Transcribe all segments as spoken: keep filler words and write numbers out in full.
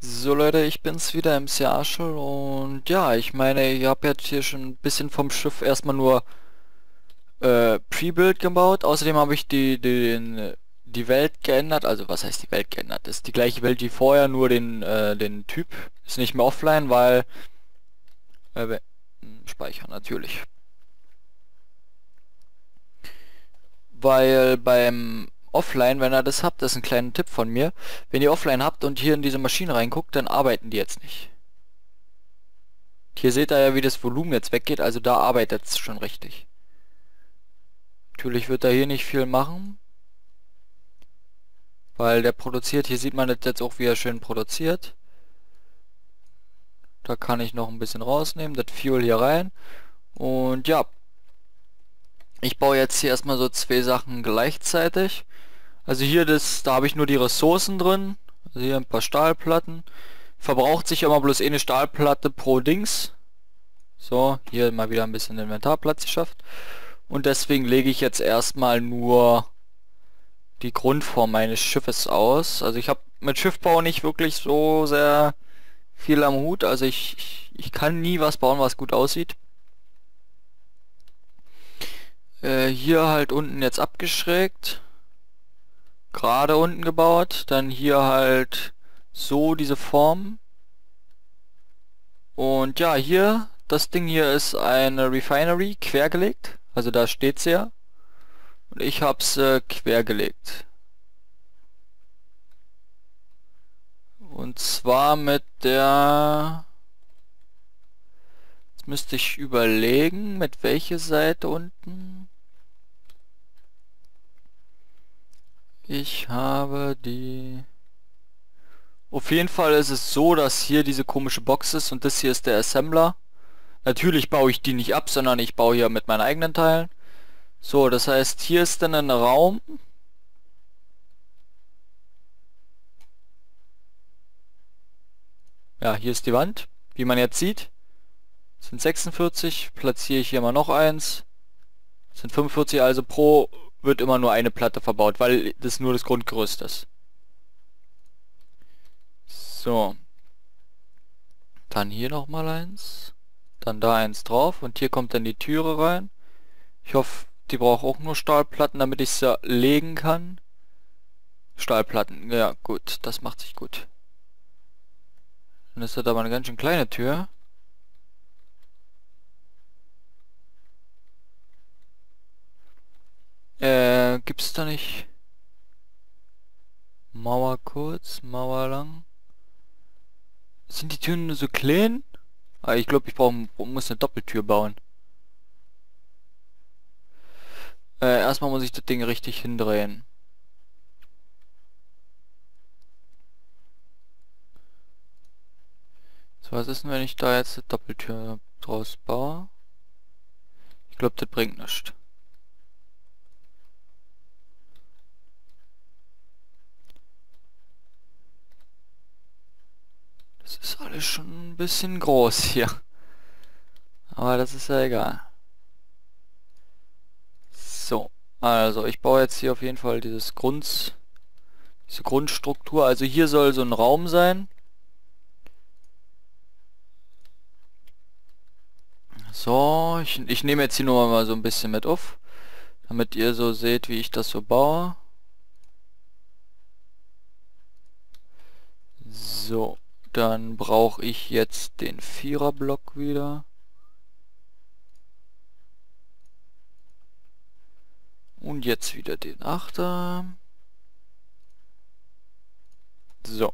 So Leute, ich bin's wieder, M C Arschel, und ja, ich meine, ich habe jetzt hier schon ein bisschen vom Schiff erstmal nur äh, Pre-Build gebaut. Außerdem habe ich die, den, die Welt geändert. Also was heißt die Welt geändert? Das ist die gleiche Welt wie vorher, nur den, äh, den Typ ist nicht mehr offline, weil äh, Speichern natürlich. Weil beim Offline, wenn ihr das habt, das ist ein kleiner Tipp von mir, wenn ihr Offline habt und hier in diese Maschine reinguckt, dann arbeiten die jetzt nicht. Hier seht ihr ja, wie das Volumen jetzt weggeht, also da arbeitet es schon richtig. Natürlich wird er hier nicht viel machen, weil der produziert, hier sieht man das jetzt auch, wie er schön produziert. Da kann ich noch ein bisschen rausnehmen, das Fuel hier rein. Und ja, ich baue jetzt hier erstmal so zwei Sachen gleichzeitig. Also hier, das, da habe ich nur die Ressourcen drin. Also hier ein paar Stahlplatten. Verbraucht sich immer bloß eine Stahlplatte pro Dings. So, hier mal wieder ein bisschen Inventarplatz geschafft. Und deswegen lege ich jetzt erstmal nur die Grundform meines Schiffes aus. Also ich habe mit Schiffbau nicht wirklich so sehr viel am Hut. Also ich, ich, ich kann nie was bauen, was gut aussieht. Äh, hier halt unten jetzt abgeschrägt. Gerade unten gebaut. Dann hier halt so diese Form. Und ja, hier, das Ding hier ist eine Refinery, quergelegt. Also da steht's ja. Und ich hab's äh, quergelegt. Und zwar mit der... Jetzt müsste ich überlegen, mit welcher Seite unten. Ich habe die... Auf jeden Fall ist es so, dass hier diese komische Box ist und das hier ist der Assembler. Natürlich baue ich die nicht ab, sondern ich baue hier mit meinen eigenen Teilen. So, das heißt, hier ist dann ein Raum. Ja, hier ist die Wand. Wie man jetzt sieht, sind sechsundvierzig. Platziere ich hier mal noch eins. Sind fünfundvierzig, also pro wird immer nur eine Platte verbaut, weil das nur das Grundgerüst ist. So. Dann hier nochmal eins. Dann da eins drauf und hier kommt dann die Türe rein. Ich hoffe, die braucht auch nur Stahlplatten, damit ich sie legen kann. Stahlplatten, ja gut, das macht sich gut. Dann ist das aber eine ganz schön kleine Tür. Äh, gibt's da nicht... Mauer kurz, Mauer lang. Sind die Türen nur so klein? Ah, ich glaube, ich brauch, muss eine Doppeltür bauen. Äh, erstmal muss ich das Ding richtig hindrehen. So, was ist denn, wenn ich da jetzt eine Doppeltür draus baue? Ich glaube, das bringt nichts. Das ist alles schon ein bisschen groß hier. Aber das ist ja egal. So, also ich baue jetzt hier auf jeden Fall dieses Grund, diese Grundstruktur. Also hier soll so ein Raum sein. So, ich, ich nehme jetzt hier nur mal so ein bisschen mit auf, damit ihr so seht, wie ich das so baue. So, dann brauche ich jetzt den Viererblock wieder. Und jetzt wieder den Achter. So.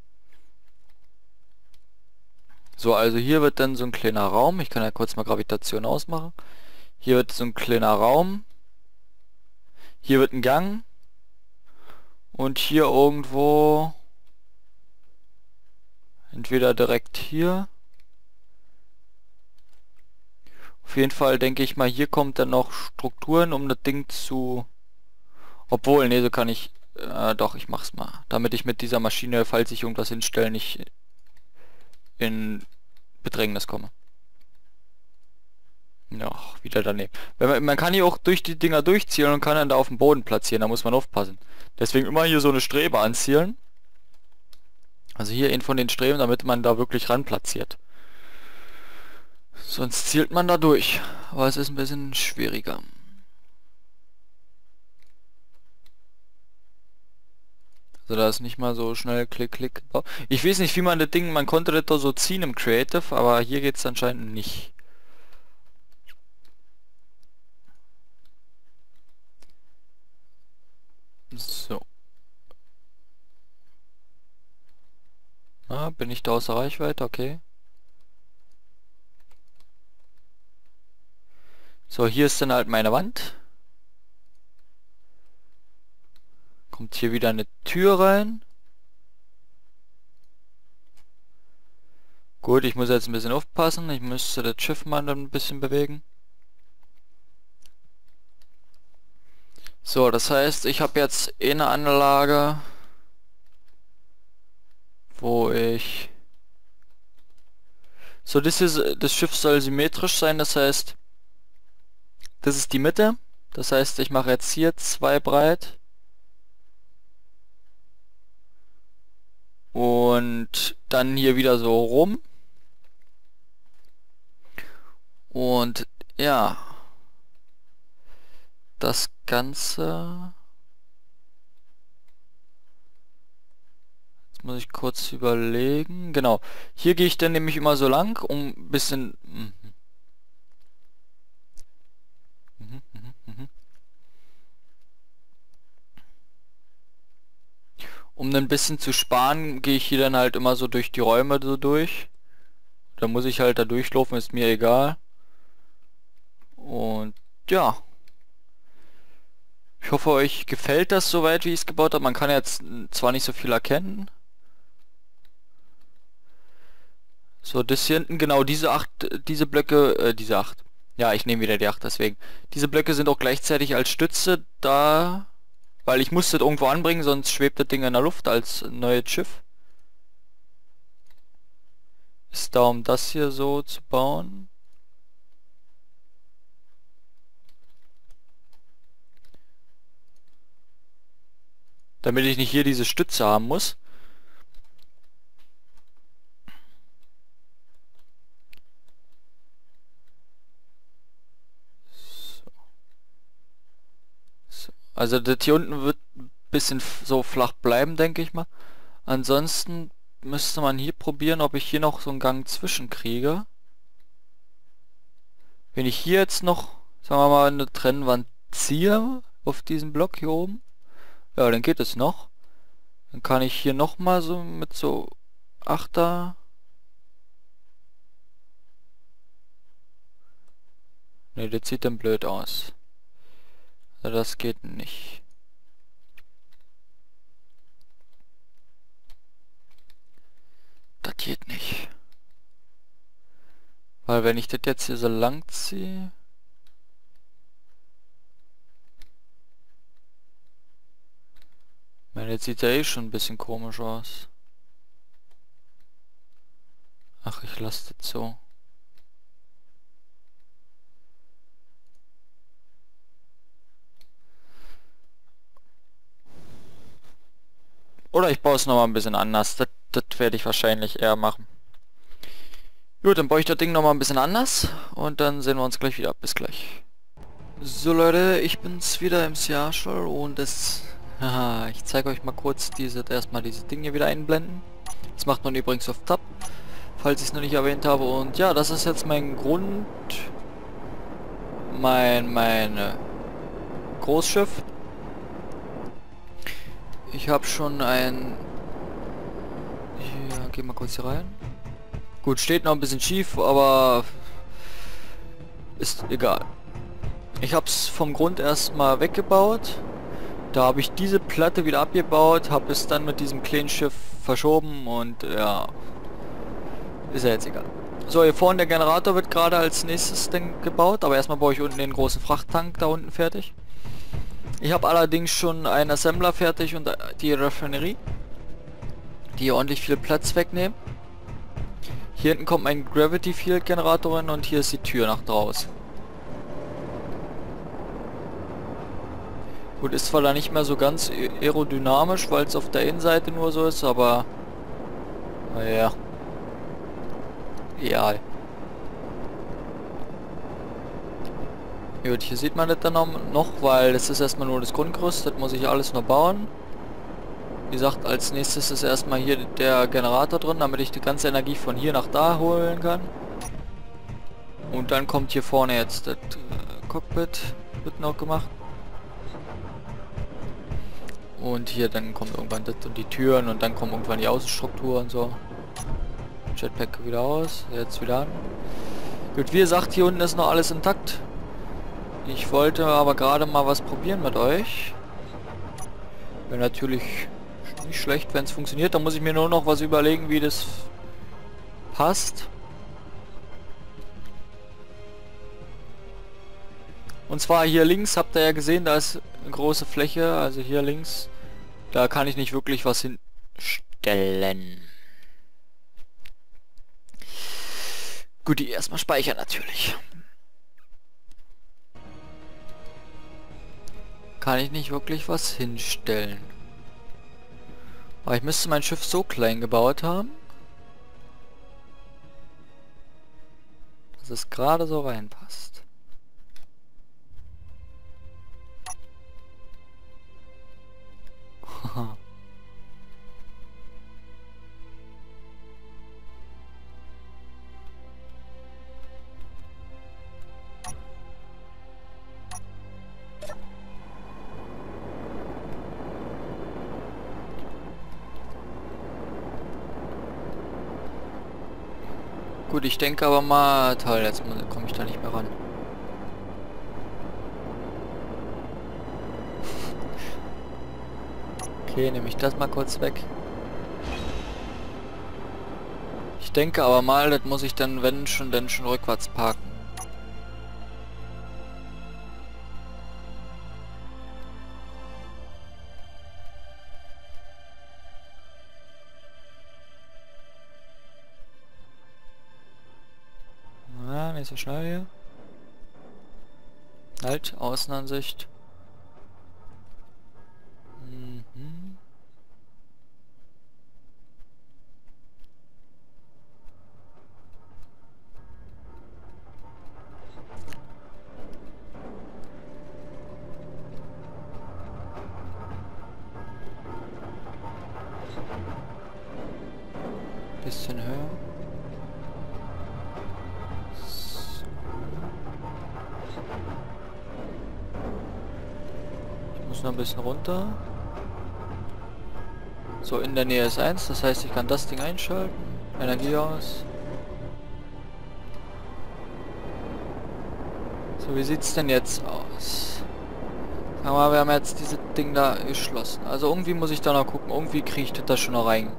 So, also hier wird dann so ein kleiner Raum. Ich kann ja kurz mal Gravitation ausmachen. Hier wird so ein kleiner Raum. Hier wird ein Gang. Und hier irgendwo... Entweder direkt hier. Auf jeden Fall denke ich mal, hier kommt dann noch Strukturen, um das Ding zu... Obwohl, nee, so kann ich... Äh, doch, ich mach's mal. Damit ich mit dieser Maschine, falls ich irgendwas hinstelle, nicht in Bedrängnis komme. Ja, wieder daneben. Wenn man, man kann hier auch durch die Dinger durchzielen und kann dann da auf dem Boden platzieren, da muss man aufpassen. Deswegen immer hier so eine Strebe anzielen. Also hier einen von den Streben, damit man da wirklich ran platziert. Sonst zielt man da durch. Aber es ist ein bisschen schwieriger. Also da ist nicht mal so schnell klick, klick. Ich weiß nicht, wie man das Ding, man konnte das da so ziehen im Creative, aber hier geht es anscheinend nicht. So. Ah, bin ich da außer Reichweite? Okay. So, hier ist dann halt meine Wand. Kommt hier wieder eine Tür rein. Gut, ich muss jetzt ein bisschen aufpassen. Ich müsste das Schiff mal ein bisschen bewegen. So, das heißt, ich habe jetzt eine Anlage, wo ich... So, das ist, das Schiff soll symmetrisch sein, das heißt, das ist die Mitte. Das heißt, ich mache jetzt hier zwei breit. Und dann hier wieder so rum. Und ja, das Ganze... Jetzt muss ich kurz überlegen. Genau, hier gehe ich dann nämlich immer so lang, um ein bisschen... Mhm. Mhm, mhm, mhm. Um ein bisschen zu sparen, gehe ich hier dann halt immer so durch die Räume so durch. Da muss ich halt da durchlaufen, ist mir egal. Und ja. Ich hoffe, euch gefällt das soweit, wie ich es gebaut habe. Man kann jetzt zwar nicht so viel erkennen. So, das hier hinten, genau, diese acht, diese Blöcke, äh, diese acht. Ja, ich nehme wieder die acht, deswegen. Diese Blöcke sind auch gleichzeitig als Stütze da, weil ich musste das irgendwo anbringen, sonst schwebt das Ding in der Luft als neues Schiff. Ist da, um das hier so zu bauen. Damit ich nicht hier diese Stütze haben muss. So. So. Also das hier unten wird ein bisschen so flach bleiben, denke ich mal. Ansonsten müsste man hier probieren, ob ich hier noch so einen Gang zwischen kriege. Wenn ich hier jetzt noch, sagen wir mal, eine Trennwand ziehe auf diesen Block hier oben, ja, dann geht es noch. Dann kann ich hier noch mal so mit so Achter. Ne, das sieht dann blöd aus. Also das geht nicht. Das geht nicht. Weil wenn ich das jetzt hier so lang ziehe... Ich meine, jetzt sieht er eh schon ein bisschen komisch aus. Ach, ich lasse das so. Oder ich baue es nochmal ein bisschen anders. Das, das werde ich wahrscheinlich eher machen. Gut, dann baue ich das Ding nochmal ein bisschen anders. Und dann sehen wir uns gleich wieder. Bis gleich. So Leute, ich bin's wieder im Seattle und das... Haha, ich zeige euch mal kurz diese, erstmal diese Dinge hier wieder einblenden. Das macht man übrigens auf Tab, falls ich es noch nicht erwähnt habe. Und ja, das ist jetzt mein Grund... Mein, mein äh, Großschiff. Ich habe schon ein... Ja, geh mal kurz hier rein. Gut, steht noch ein bisschen schief, aber... Ist egal. Ich habe es vom Grund erstmal weggebaut. Da habe ich diese Platte wieder abgebaut, habe es dann mit diesem kleinen Schiff verschoben und ja, ist ja jetzt egal. So, hier vorne der Generator wird gerade als nächstes Ding gebaut, aber erstmal baue ich unten den großen Frachttank da unten fertig. Ich habe allerdings schon einen Assembler fertig und die Raffinerie, die ordentlich viel Platz wegnehmen. Hier hinten kommt mein Gravity Field Generator hin und hier ist die Tür nach draußen. Gut, ist zwar da nicht mehr so ganz aerodynamisch, weil es auf der Innenseite nur so ist, aber Naja. Ja. Gut, hier sieht man das dann noch, weil das ist erstmal nur das Grundgerüst, das muss ich alles noch bauen. Wie gesagt, als nächstes ist erstmal hier der Generator drin, damit ich die ganze Energie von hier nach da holen kann. Und dann kommt hier vorne jetzt das äh, Cockpit, wird noch gemacht. Und hier dann kommt irgendwann das und die Türen und dann kommen irgendwann die Außenstruktur und so. Jetpack wieder aus, jetzt wieder an. Gut, wie gesagt, hier unten ist noch alles intakt. Ich wollte aber gerade mal was probieren mit euch. Wäre natürlich nicht schlecht, wenn es funktioniert. Da muss ich mir nur noch was überlegen, wie das passt. Und zwar hier links, habt ihr ja gesehen, da ist eine große Fläche. Also hier links, da kann ich nicht wirklich was hinstellen. Gut, die erstmal speichern natürlich. Kann ich nicht wirklich was hinstellen. Aber ich müsste mein Schiff so klein gebaut haben, dass es gerade so reinpasst. Haha. Gut, ich denke aber mal... Toll, jetzt komme ich da nicht mehr ran. Okay, nehme ich das mal kurz weg. Ich denke aber mal, das muss ich dann, wenn schon, dann schon rückwärts parken. Na, nicht so schnell hier. Halt, Außenansicht. Mhm. Bisschen höher. So. Ich muss noch ein bisschen runter. So, in der Nähe ist eins, das heißt, ich kann das Ding einschalten. Energie aus. So, wie sieht's denn jetzt aus? Sagen wir mal, wir haben jetzt dieses Ding da geschlossen. Also irgendwie muss ich da noch gucken. Irgendwie kriege ich das schon noch rein.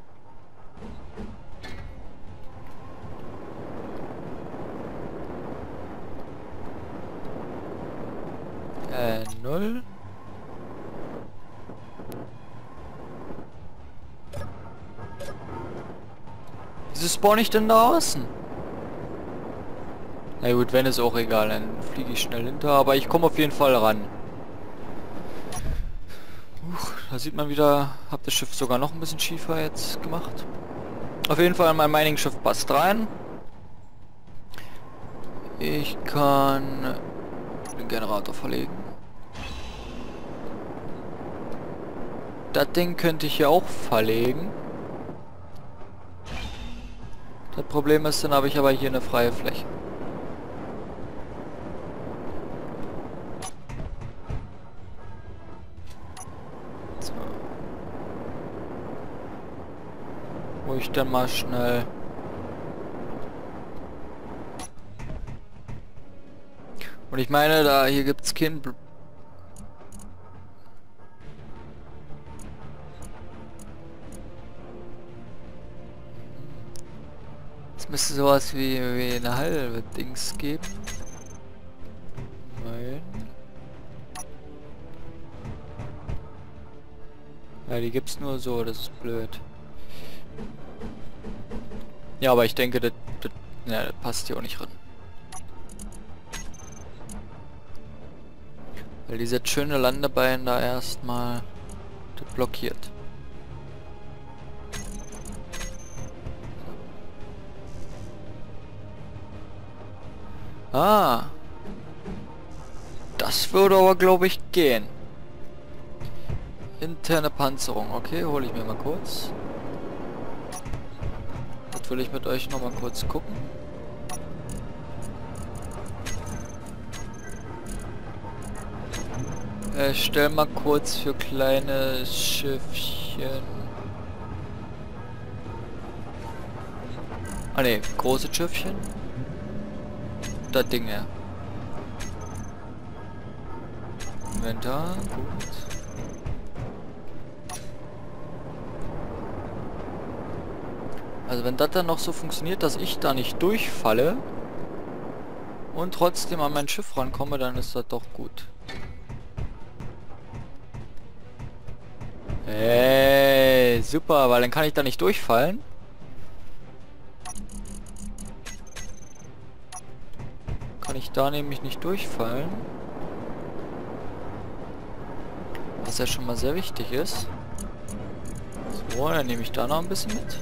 Äh, null. Wieso spawn ich denn da außen? Na gut, wenn ist auch egal, dann fliege ich schnell hinter, aber ich komme auf jeden Fall ran. Uch, da sieht man wieder, habe das Schiff sogar noch ein bisschen schiefer jetzt gemacht. Auf jeden Fall mein Mining-Schiff passt rein. Ich kann den Generator verlegen. Das Ding könnte ich hier auch verlegen. Das Problem ist, dann habe ich aber hier eine freie Fläche. So. Wo ich dann mal schnell... Und ich meine, da hier gibt es kein... Bl Es müsste sowas wie, wie eine halbe Dings geben. Nein. Ja, die gibt's nur so, das ist blöd. Ja, aber ich denke, das, das, ja, das passt hier auch nicht ran. Weil dieses schöne Landebein da erstmal das blockiert. Ah. Das würde aber, glaube ich, gehen. Interne Panzerung. Okay, hole ich mir mal kurz. Das will ich mit euch noch mal kurz gucken. Äh, stell mal kurz für kleine Schiffchen. Ah ne, große Schiffchen. Das Ding her. Inventar, gut. Also wenn das dann noch so funktioniert, dass ich da nicht durchfalle und trotzdem an mein Schiff rankomme, dann ist das doch gut. Hey, super, weil dann kann ich da nicht durchfallen. Kann ich da nämlich nicht durchfallen. Was ja schon mal sehr wichtig ist. So, dann nehme ich da noch ein bisschen mit.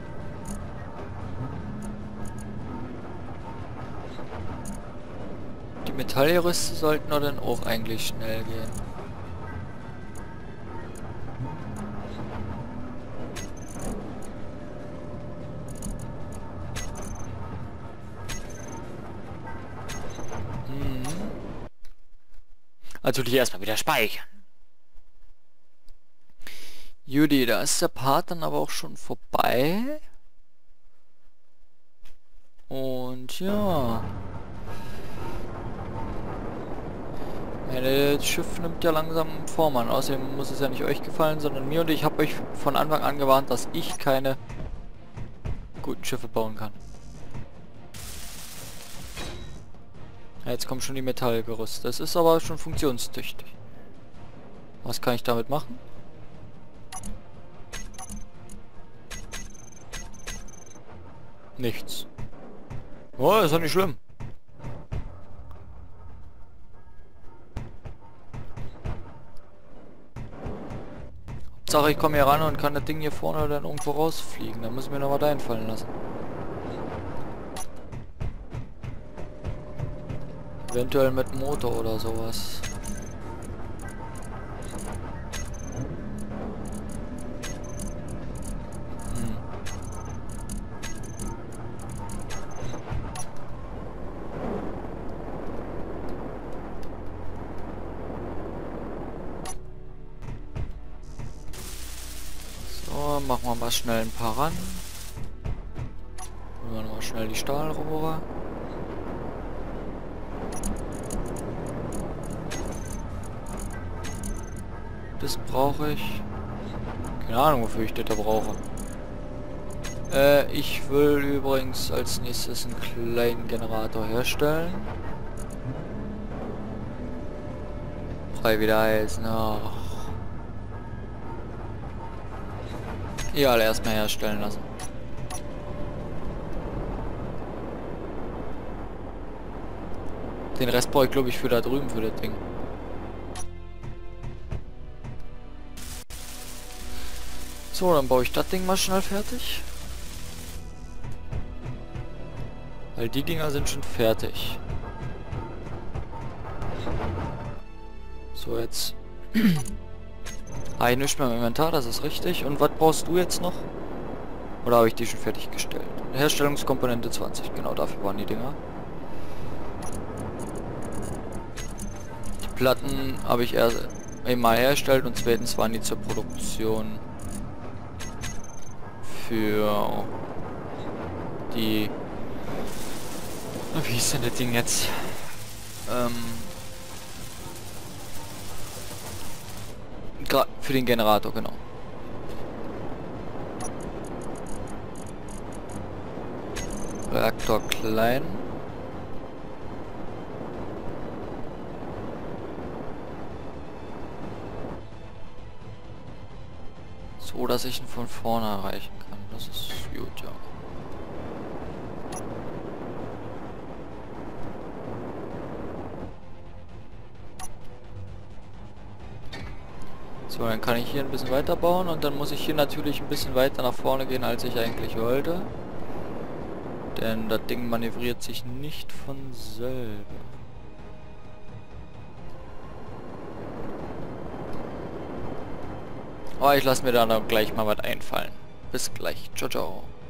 Die Metallgerüste sollten dann auch eigentlich schnell gehen. Also die erstmal wieder speichern. Judy, da ist der Part dann aber auch schon vorbei. Und ja. Mein Schiff nimmt ja langsam Form an. Außerdem muss es ja nicht euch gefallen, sondern mir. Und ich habe euch von Anfang an gewarnt, dass ich keine guten Schiffe bauen kann. Ja, jetzt kommt schon die Metallgerüste. Das ist aber schon funktionstüchtig. Was kann ich damit machen? Nichts. Oh, ist doch nicht schlimm. Hauptsache ich komme hier ran und kann das Ding hier vorne dann irgendwo rausfliegen. Da muss ich mir noch was einfallen lassen. Eventuell mit Motor oder sowas. Hm. So, machen wir mal schnell ein paar ran. Holen wir nochmal schnell die Stahlrohre. Das brauche ich. Keine Ahnung, wofür ich das da brauche. Äh, ich will übrigens als nächstes einen kleinen Generator herstellen. Frei wieder heißen. Ach. Ja, alle erstmal herstellen lassen. Den Rest brauche ich, glaube ich, für da drüben für das Ding. So, dann baue ich das Ding mal schnell fertig. Weil die Dinger sind schon fertig. So, jetzt. Ah, ich nichts mehr im Inventar, das ist richtig. Und was brauchst du jetzt noch? Oder habe ich die schon fertiggestellt? Herstellungskomponente zwanzig, genau dafür waren die Dinger. Die Platten habe ich erst einmal hergestellt und zweitens waren die zur Produktion für die... Wie ist denn das Ding jetzt? Ähm, für den Generator, genau. Reaktor klein. So, dass ich ihn von vorne erreichen kann. Das ist gut, ja. So, dann kann ich hier ein bisschen weiter bauen und dann muss ich hier natürlich ein bisschen weiter nach vorne gehen, als ich eigentlich wollte. Denn das Ding manövriert sich nicht von selber. Aber ich lasse mir da noch gleich mal was einfallen. Bis gleich. Ciao, ciao.